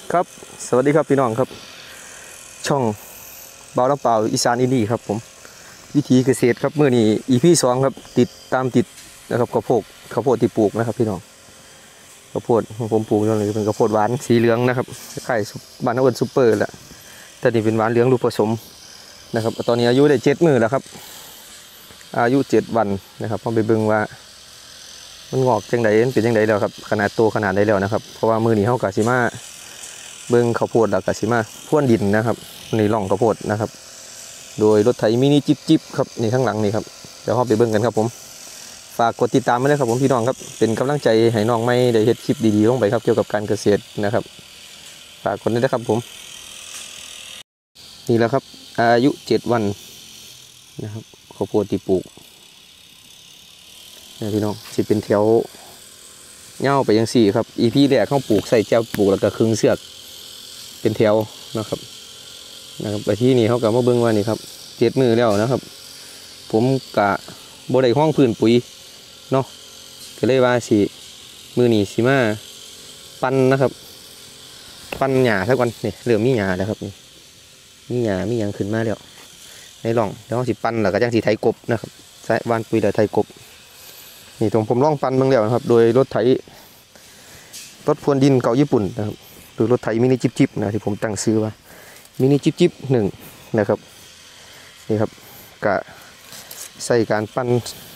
ครับสวัสดีครับพี่น้องครับช่องบ่าวลำเปล่าอีสานอินดี้ครับผมวิถีเกษตรครับมื้อนี้ EP 2ครับติดนะครับข้าวโพดที่ปลูกนะครับพี่น้องข้าวโพดของผมปลูกนี่เป็นข้าวโพดหวานสีเหลืองนะครับคล้ายบ้านเราเอิ้นซุปเปอร์แหละแต่นี่เป็นหวานเหลืองลูกผสมนะครับตอนนี้อายุได้7 มื้อแล้วครับอายุ7 วันนะครับพอไปเบิ่งว่ามันงอกจังไดเป็นจังไดแล้วครับขนาดโตขนาดใดแล้วนะครับเพราะว่ามื้อนี้เฮาก็สิมาเบิ่งข้าวโพดแล้วก็สิมาพ่วนดินนะครับนี่ร่องข้าวโพดนะครับโดยรถไถมินิจิ๊บครับนี่ข้างหลังนี่ครับเดี๋ยวเราไปเบิ่งกันครับผมฝากกดติดตามไว้เลยครับผมพี่น้องครับเป็นกำลังใจให้น้องไม่ได้เฮ็ดคลิปดีๆลงไปครับเกี่ยวกับการเกษตรนะครับฝากกดด้วยนะครับผมนี่แหละครับอายุ7 วันนะครับข้าวโพดที่ปลูกนี่พี่น้องสิเป็นแถวเงาไปยัง4ครับอีพีแรกเขาปลูกใส่แจวปลูกแล้วก็ครึ่งเสือกเป็นแถวนะครับไปที่นี่เขาก็มาเบิ่งว่านี่ครับ7 มื้อแล้วนะครับผมกะบ่ได้ห้องพื้นปุ๋ยเนาะก็เลยว่าสิมื้อนี้สิมาปั้นนะครับปั้นหญ้าซะก่อนนี่เริ่มมีหญ้าแล้วครับนี่มีหญ้ามีหยังขึ้นมาแล้วในร่องแล้วเราสิปั้นแล้วก็จังสิไถกบนะครับใส่วานปุ๋ยแล้วไถกบนี่ตรงผมลองปั้นเบิ่งแล้วนะครับโดยรถพรวนดินเก่าญี่ปุ่นนะครับโดยรถไถมินิจิ๊บนะที่ผมตั้งซื้อว่ามินิจิ๊บ1นะครับนี่ครับกะใส่การปั้น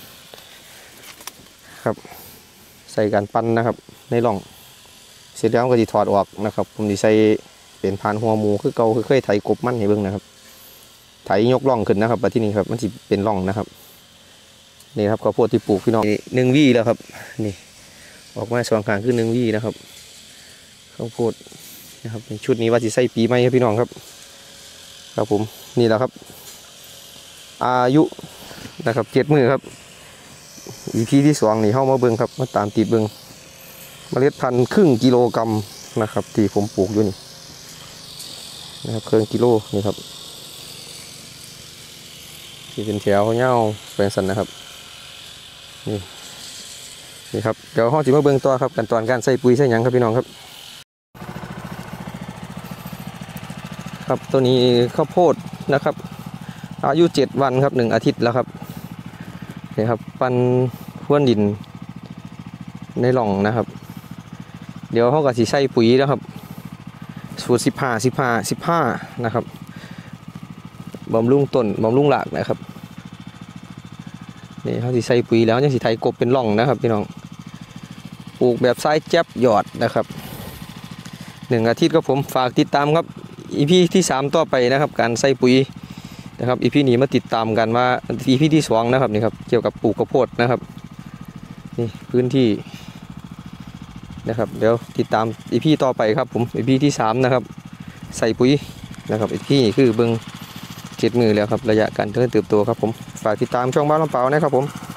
ครับใส่การปั้นนะครับในร่องเสร็จแล้วก็จะถอดออกนะครับผมจะใส่เป็นพานหัวหมูคือเก่าคือเคยไถกบมันให้เบิ่งนะครับไถยกร่องขึ้นนะครับที่นี่ครับมันจะเป็นร่องนะครับนี่ครับข้าวโพดที่ปลูกพี่น้อง1 วี่แล้วครับนี่ออกมา2 ข้างคือ1 วี่นะครับข้าวโพดนะครับชุดนี้ว่าจะใส่ปีใหม่ครับพี่น้องครับครับผมนี่แหละครับอายุนะครับ7 มื้อครับEPที่2นี่เข้ามาเบิ่งครับมาตามติดเบิ่งเมล็ดพันธุ์ครึ่งกิโลกรัมนะครับที่ผมปลูกอยู่นี่นะครับครึ่งกิโลนี่ครับที่เป็นแถวเงาแปลงสันนะครับนี่ครับเดี๋ยวห้องสิมาเบิ่งต่อครับขั้นตอนการใส่ปุ๋ยใส่หยังครับพี่น้องครับครับตัวนี้ข้าวโพดนะครับอายุ7 วันครับ1 อาทิตย์แล้วครับนี่ครับปั้นพ่วนดินในร่องนะครับเดี๋ยวเขาก็สิใส่ปุ๋ยนะครับสูตร15นะครับบำรุงต้นบำรุงหลากนะครับนี่เขาสิใส่ปุ๋ยแล้วยังสิไถกบเป็นร่องนะครับพี่น้องปลูกแบบซ้ายแจ๊บหยอดนะครับ1 อาทิตย์ครับผมฝากติดตามครับEPที่3ต่อไปนะครับการใส่ปุ๋ยนะครับEPนี้มาติดตามกันว่าEPที่2นะครับนี่ครับเกี่ยวกับปลูกข้าวโพดนะครับนี่พื้นที่นะครับเดี๋ยวติดตามEPต่อไปครับผมEPที่3นะครับใส่ปุ๋ยนะครับEPนี้คือเบิ่ง7 มื้อแล้วครับระยะการเติบโตครับผมฝากติดตามช่องบ้านลำเปล่านะครับผม